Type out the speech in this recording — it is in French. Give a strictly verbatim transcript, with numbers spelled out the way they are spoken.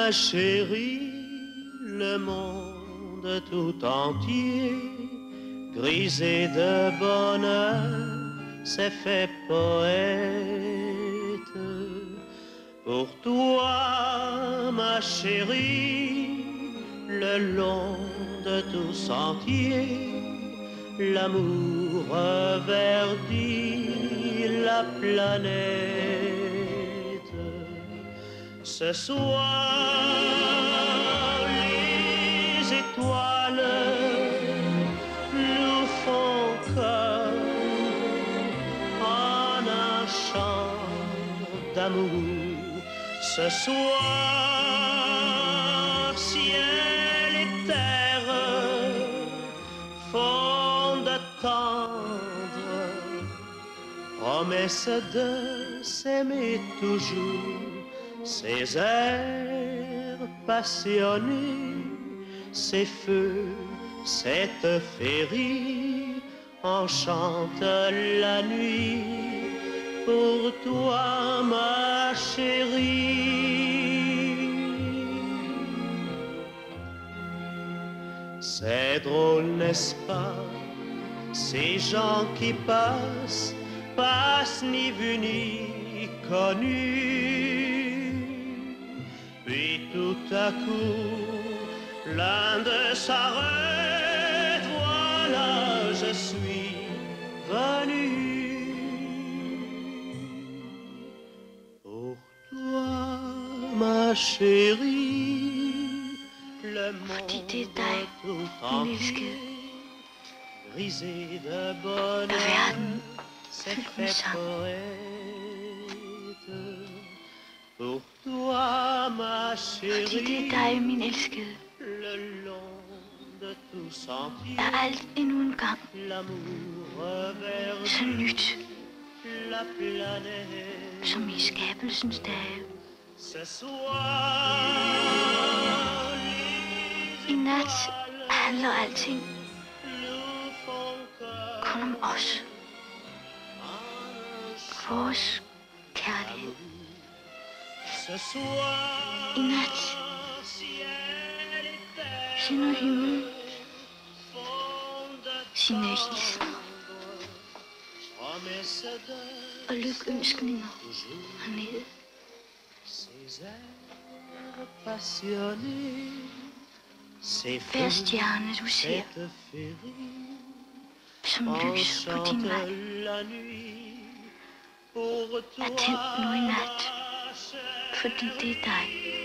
ma chérie, le monde tout entier, grisé de bonheur, s'est fait poète. Pour toi, ma chérie, le long de tout sentier, l'amour reverdit la planète. Ce soir, les étoiles nous font cœur en un chant d'amour. Ce soir, ciel et terre font d'attendre, promesse de s'aimer toujours. Ces airs passionnés, ces feux, cette féerie enchantent la nuit. Pour toi, ma chérie, c'est drôle, n'est-ce pas, ces gens qui passent, passent ni vus ni connus. Puis tout à coup, l'un de s'arrête, voilà, je suis venu. Pour toi, ma chérie, le monde tout entier, grisé de bonheur, s'est fait poète. Pour toi, ma chérie, Fordi det er dig, min elskede. le long de tout sentier, Der er alt endnu en gang så nyt, la planète. som i skabelsens dage. Ce soir, I nat handler alting nous font cœur kun om os. Vores kærlighed. ce soir. I nat sender himlen sine hilsner og lykønskninger hernede. Hver stjerne du ser, som lys på din vej, er tændt nu i nat, fordi det er dig.